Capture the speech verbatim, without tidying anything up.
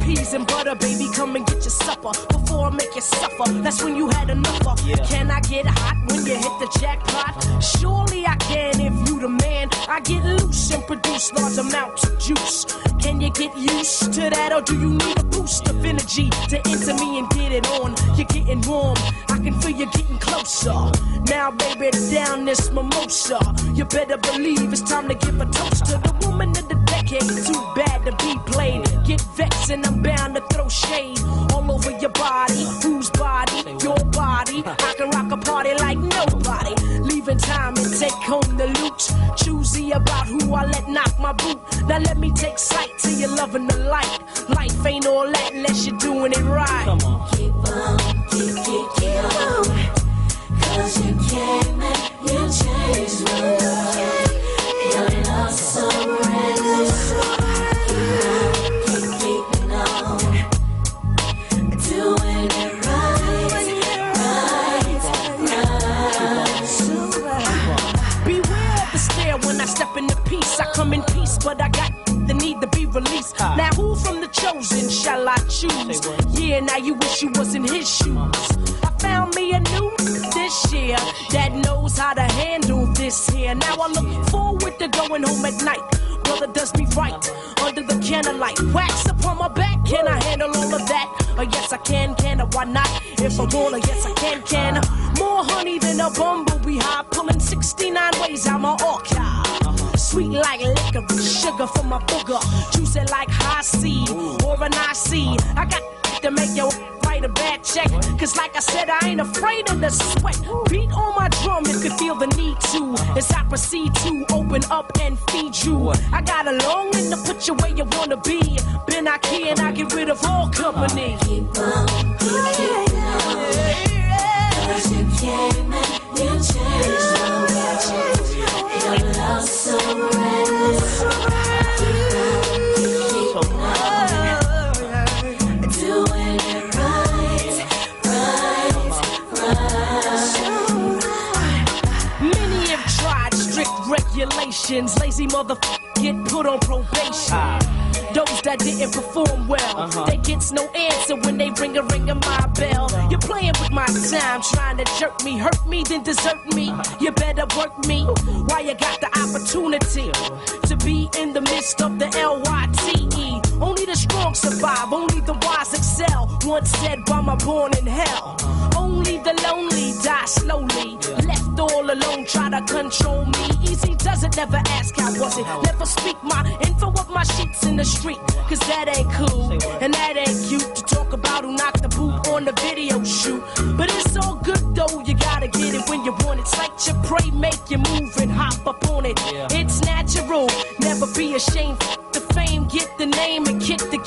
peas and butter, baby, come and get your supper. Before I make you suffer, that's when you had enough of. Yeah. Can I get hot when you hit the jackpot? Surely I can if you the man. I get loose and produce large amounts of juice. Can you get used to that, or do you need a boost of energy to enter me and get it on? You're getting warm, I can feel you getting closer. Now, baby, down this mimosa. You better believe it's time to give a toast to the woman of the decade. Too bad to be played. Get vexed and I'm bound to throw shade all over your body. Whose body? Your body. I can rock a party like nobody. Leaving time and take home the loot. Choosy about who I let knock my boot. Now let me take sight till you're loving the light. Life ain't all that unless you're doing it right. Come on. Keep on, keep, keep, keep on. Cause you came and you changed my life. Your love so reckless. Keep on, keep keeping on. Doing it right, right, right. Beware of the stare when I step into peace. I come in peace, but I got the need to be released. Now who from the chosen shall I choose? Yeah, now you wish you was in his shoes. I found me a new this year that knows how to handle this here. Now I look forward to going home at night. Brother does me right under the candlelight. Wax upon my back, can I handle all of that? Oh yes I can, can I, why not? If I wanna, yes I can, can I? More honey than a bumblebee hive, pulling sixty-nine ways out my archive. Sweet like licorice, sugar for my booger, juicy like high C or an I C. I got to make your write a bad check, cause like I said, I ain't afraid of the sweat. Beat on my drum if you feel the need to, as I proceed to open up and feed you. I got a longing to put you where you wanna be. Been I can, I get rid of all company. Keep on, keep keeping on. Cause you came and you changed my life. Your love so reckless. Keep on, keep keeping on. Doing it right, right, right. Many have tried strict regulations. Lazy motherfuckers get put on probation. Those that didn't perform well, uh-huh. They gets no answer when they ring a ring of my bell. You're playing with my time, trying to jerk me, hurt me, then desert me. You better work me while you got the opportunity to be in the midst of the L Y T E. Only the strong survive, only the wise excel. Once said by my born in hell. Only the lonely die slowly. Left all alone, try to control me. Easy does it, never ask how was it. Never speak my info of my sheets in the street, cause that ain't cool, and that ain't cute. To talk about who knocked the boot on the video shoot. But it's all good though, you gotta get it when you want it. Sight your prey, make you move and hop up on it. It's natural, never be ashamed. The fame, get the name and kick the